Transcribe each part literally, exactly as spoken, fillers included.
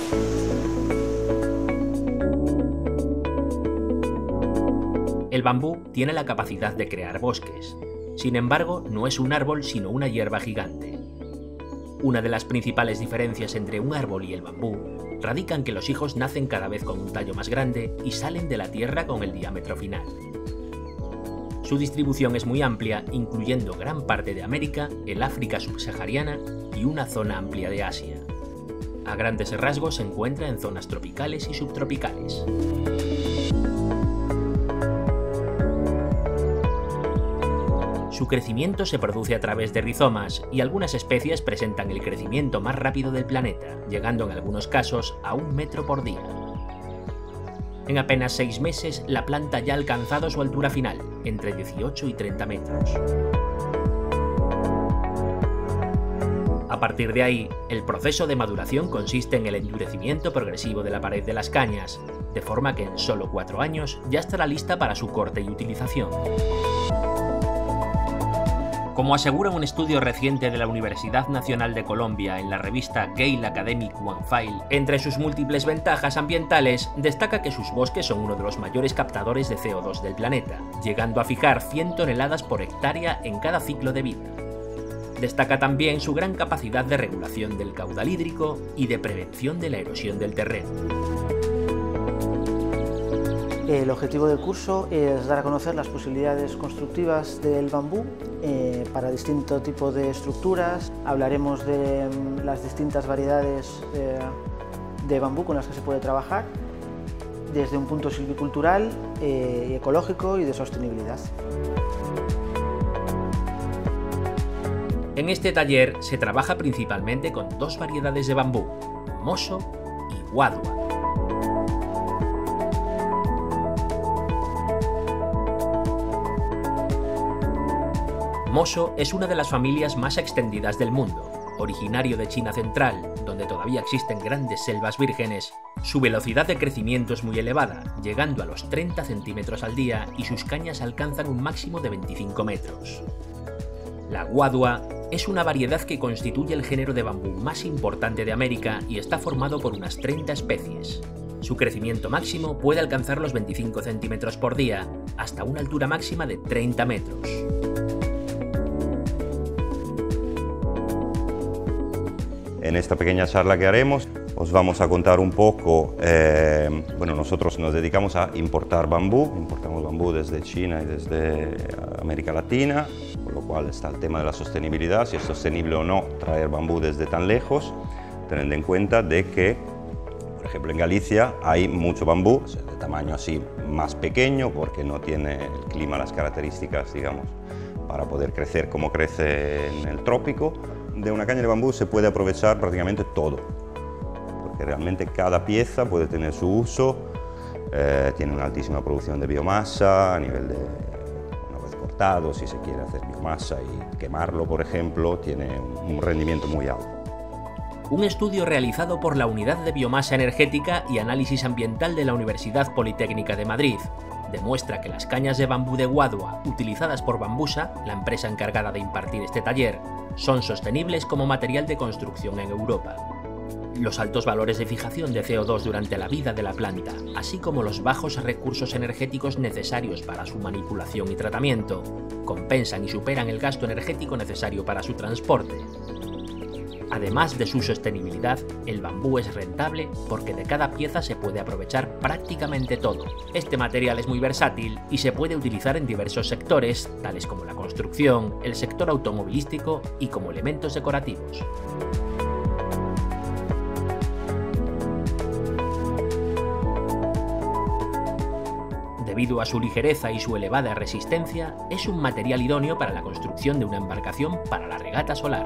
El bambú tiene la capacidad de crear bosques. Sin embargo, no es un árbol sino una hierba gigante. Una de las principales diferencias entre un árbol y el bambú radica en que los hijos nacen cada vez con un tallo más grande y salen de la tierra con el diámetro final. Su distribución es muy amplia, incluyendo gran parte de América, el África subsahariana y una zona amplia de Asia. A grandes rasgos se encuentra en zonas tropicales y subtropicales. Su crecimiento se produce a través de rizomas y algunas especies presentan el crecimiento más rápido del planeta, llegando en algunos casos a un metro por día. En apenas seis meses, la planta ya ha alcanzado su altura final, entre dieciocho y treinta metros. A partir de ahí, el proceso de maduración consiste en el endurecimiento progresivo de la pared de las cañas, de forma que en solo cuatro años ya estará lista para su corte y utilización. Como asegura un estudio reciente de la Universidad Nacional de Colombia en la revista Gale Academic One File, entre sus múltiples ventajas ambientales, destaca que sus bosques son uno de los mayores captadores de C O dos del planeta, llegando a fijar cien toneladas por hectárea en cada ciclo de vida. Destaca también su gran capacidad de regulación del caudal hídrico y de prevención de la erosión del terreno. El objetivo del curso es dar a conocer las posibilidades constructivas del bambú eh, para distintos tipos de estructuras. Hablaremos de um, las distintas variedades eh, de bambú con las que se puede trabajar, desde un punto silvicultural, eh, ecológico y de sostenibilidad. En este taller se trabaja principalmente con dos variedades de bambú, moso y guadua. Moso es una de las familias más extendidas del mundo. Originario de China central, donde todavía existen grandes selvas vírgenes, su velocidad de crecimiento es muy elevada, llegando a los treinta centímetros al día y sus cañas alcanzan un máximo de veinticinco metros. La guadua es una variedad que constituye el género de bambú más importante de América y está formado por unas treinta especies. Su crecimiento máximo puede alcanzar los veinticinco centímetros por día, hasta una altura máxima de treinta metros. En esta pequeña charla que haremos os vamos a contar un poco, eh, bueno, nosotros nos dedicamos a importar bambú, importamos bambú desde China y desde América Latina, por lo cual está el tema de la sostenibilidad, si es sostenible o no traer bambú desde tan lejos, teniendo en cuenta de que, por ejemplo, en Galicia hay mucho bambú, de tamaño así más pequeño, porque no tiene el clima, las características, digamos, para poder crecer como crece en el trópico. De una caña de bambú se puede aprovechar prácticamente todo, porque realmente cada pieza puede tener su uso, eh, tiene una altísima producción de biomasa a nivel de, una vez cortado, si se quiere hacer biomasa y quemarlo, por ejemplo, tiene un, un rendimiento muy alto. Un estudio realizado por la Unidad de Biomasa Energética y Análisis Ambiental de la Universidad Politécnica de Madrid demuestra que las cañas de bambú de guadua utilizadas por Bambusa, la empresa encargada de impartir este taller, son sostenibles como material de construcción en Europa. Los altos valores de fijación de C O dos durante la vida de la planta, así como los bajos recursos energéticos necesarios para su manipulación y tratamiento, compensan y superan el gasto energético necesario para su transporte. Además de su sostenibilidad, el bambú es rentable porque de cada pieza se puede aprovechar prácticamente todo. Este material es muy versátil y se puede utilizar en diversos sectores, tales como la construcción, el sector automovilístico y como elementos decorativos. Debido a su ligereza y su elevada resistencia, es un material idóneo para la construcción de una embarcación para la regata solar.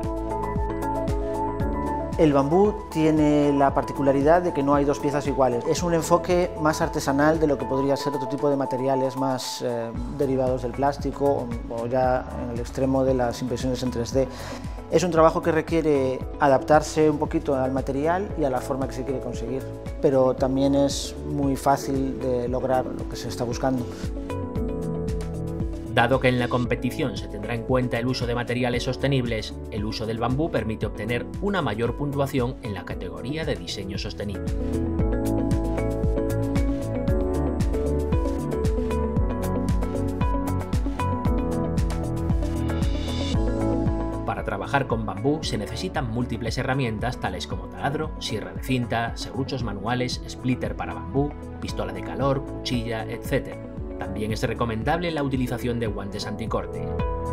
El bambú tiene la particularidad de que no hay dos piezas iguales. Es un enfoque más artesanal de lo que podría ser otro tipo de materiales más eh, derivados del plástico o, o ya en el extremo de las impresiones en tres D. Es un trabajo que requiere adaptarse un poquito al material y a la forma que se quiere conseguir, pero también es muy fácil de lograr lo que se está buscando. Dado que en la competición se tendrá en cuenta el uso de materiales sostenibles, el uso del bambú permite obtener una mayor puntuación en la categoría de diseño sostenible. Para trabajar con bambú se necesitan múltiples herramientas tales como taladro, sierra de cinta, serruchos manuales, splitter para bambú, pistola de calor, cuchilla, etcétera. También es recomendable la utilización de guantes anticorte.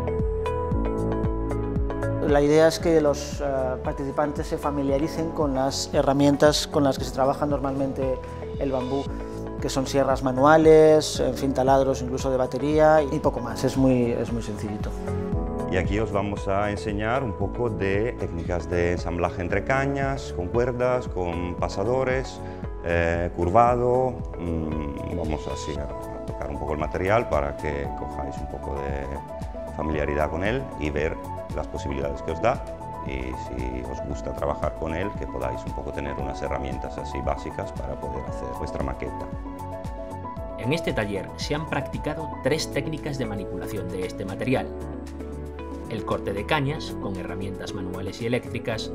La idea es que los uh, participantes se familiaricen con las herramientas con las que se trabaja normalmente el bambú, que son sierras manuales, en fin, taladros incluso de batería y poco más. Es muy, es muy sencillito. Y aquí os vamos a enseñar un poco de técnicas de ensamblaje entre cañas, con cuerdas, con pasadores, eh, curvado. Mm, vamos así a tocar un poco el material para que cojáis un poco de familiaridad con él y ver las posibilidades que os da. Y si os gusta trabajar con él, que podáis un poco tener unas herramientas así básicas para poder hacer vuestra maqueta. En este taller se han practicado tres técnicas de manipulación de este material. El corte de cañas, con herramientas manuales y eléctricas,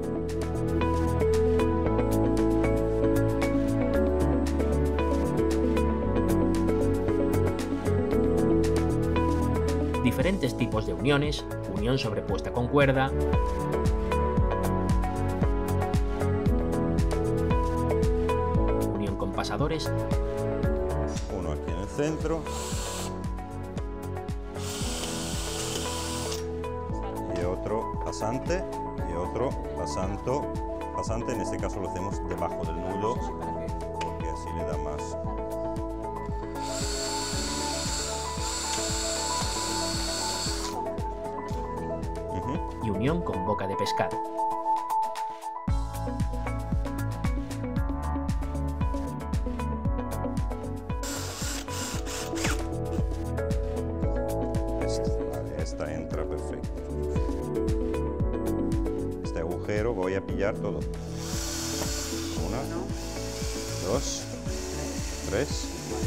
diferentes tipos de uniones, unión sobrepuesta con cuerda, unión con pasadores, uno aquí en el centro y otro pasante y otro pasanto, pasante, en este caso lo hacemos debajo del nudo porque así le da más. y unión con boca de pescado. Esta, vale, esta entra perfecto. Este agujero voy a pillar todo. Una, dos, tres.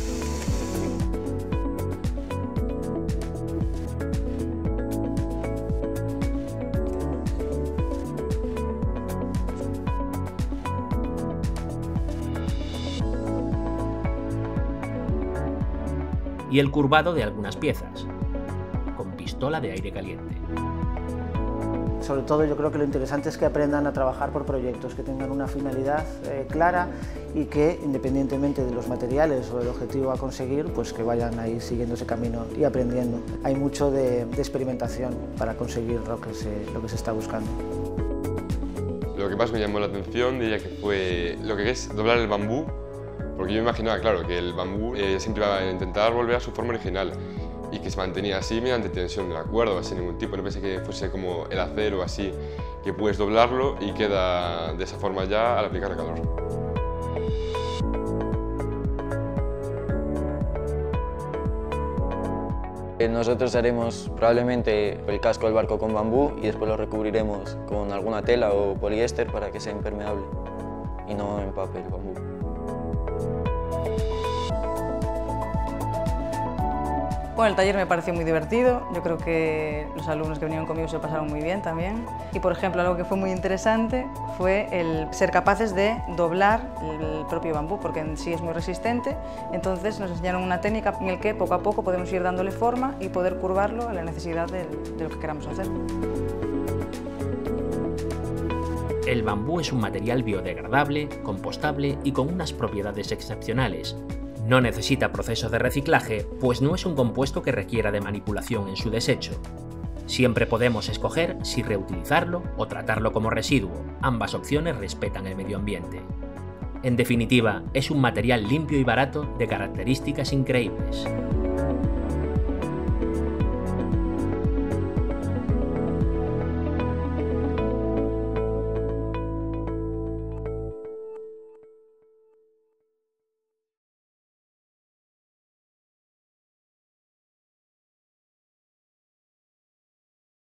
Y el curvado de algunas piezas, con pistola de aire caliente. Sobre todo yo creo que lo interesante es que aprendan a trabajar por proyectos, que tengan una finalidad eh, clara y que independientemente de los materiales o del objetivo a conseguir, pues que vayan ahí siguiendo ese camino y aprendiendo. Hay mucho de, de experimentación para conseguir lo que, se, lo que se está buscando. Lo que más me llamó la atención diría que fue lo que es doblar el bambú, porque yo me imaginaba, claro, que el bambú eh, siempre iba a intentar volver a su forma original y que se mantenía así mediante tensión de la cuerda o sin ningún tipo. No pensé que fuese como el acero así, que puedes doblarlo y queda de esa forma ya al aplicar el calor. Nosotros haremos probablemente el casco del barco con bambú y después lo recubriremos con alguna tela o poliéster para que sea impermeable y no empape el bambú. Bueno, el taller me pareció muy divertido, yo creo que los alumnos que vinieron conmigo se lo pasaron muy bien también. Y por ejemplo, algo que fue muy interesante fue el ser capaces de doblar el propio bambú, porque en sí es muy resistente. Entonces nos enseñaron una técnica en la que poco a poco podemos ir dándole forma y poder curvarlo a la necesidad de, de lo que queramos hacer. El bambú es un material biodegradable, compostable y con unas propiedades excepcionales. No necesita proceso de reciclaje, pues no es un compuesto que requiera de manipulación en su desecho. Siempre podemos escoger si reutilizarlo o tratarlo como residuo. Ambas opciones respetan el medio ambiente. En definitiva, es un material limpio y barato de características increíbles.